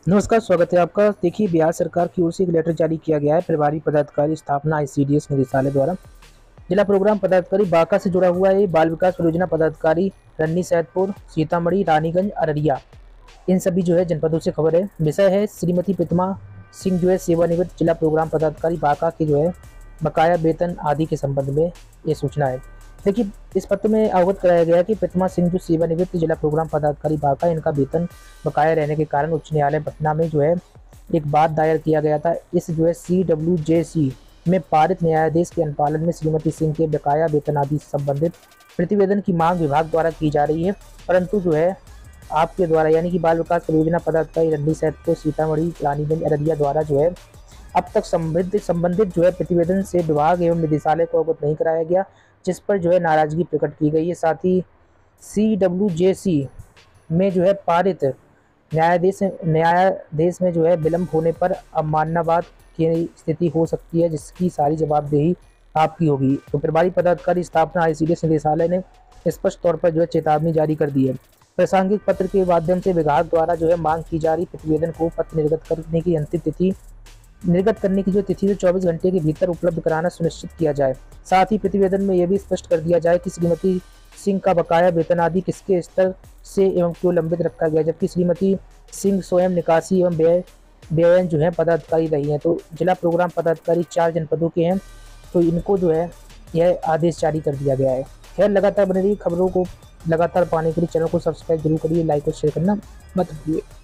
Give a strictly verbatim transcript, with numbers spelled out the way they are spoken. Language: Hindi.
नमस्कार, स्वागत है आपका। देखिए, बिहार सरकार की ओर से एक लेटर जारी किया गया है। प्रभारी पदाधिकारी स्थापना आईसीडीएस निदेशालय द्वारा जिला प्रोग्राम पदाधिकारी बांका से जुड़ा हुआ है। बाल विकास परियोजना पदाधिकारी रन्नी सैदपुर, सीतामढ़ी, रानीगंज, अररिया, इन सभी जो है जनपदों से खबर है। विषय है श्रीमती प्रतिमा सिंह जो है सेवानिवृत्त जिला प्रोग्राम पदाधिकारी बांका के जो है बकाया वेतन आदि के संबंध में ये सूचना है। देखिए, इस पत्र में अवगत कराया गया कि प्रतिमा सिंह जो सेवानिवृत्त जिला प्रोग्राम पदाधिकारी बांका, इनका वेतन बकाया रहने के कारण उच्च न्यायालय पटना में जो है एक बात दायर किया गया था। इस जो है सी डब्ल्यू जे सी में पारित न्यायाधीश के अनुपालन में श्रीमती सिंह के बकाया वेतन आदि संबंधित प्रतिवेदन की मांग विभाग द्वारा की जा रही है, परंतु जो है आपके द्वारा यानी कि बाल विकास परियोजना पदाधिकारी रन्नी सैदपुर, सीतामढ़ी, रानीगंज, अररिया द्वारा जो है अब तक संबंधित संबंधित जो है प्रतिवेदन से विभाग एवं निदेशालय को अवगत नहीं कराया गया, जिस पर जो है नाराजगी प्रकट की गई है। साथ ही सी डब्ल्यू जे सी में जो है पारित न्यायाधीश न्यायाधीश में जो है विलंब होने पर अवमाननावाद की स्थिति हो सकती है, जिसकी सारी जवाबदेही आपकी होगी। तो प्रभारी पदाधिकारी स्थापना आईसीडीएस निदेशालय ने स्पष्ट तौर पर जो है चेतावनी जारी कर दी है। प्रासंगिक पत्र के माध्यम से विभाग द्वारा जो है मांग की जा रही प्रतिवेदन को पत्र निर्गत करने की अंतिम तिथि निर्गत करने की जो तिथि है चौबीस घंटे के भीतर उपलब्ध कराना सुनिश्चित किया जाए। साथ ही प्रतिवेदन में यह भी स्पष्ट कर दिया जाए कि श्रीमती सिंह का बकाया वेतन आदि किसके स्तर से एवं क्यों लंबित रखा गया, जबकि श्रीमती सिंह स्वयं निकासी एवं व्यय व्ययन जो है पदाधिकारी रही हैं। तो जिला प्रोग्राम पदाधिकारी चार जनपदों के हैं, तो इनको जो है यह आदेश जारी कर दिया गया है। खैर, लगातार बने रही खबरों को लगातार पाने के लिए चैनल को सब्सक्राइब जरूर करिए, लाइक और शेयर करना मत भूलिए।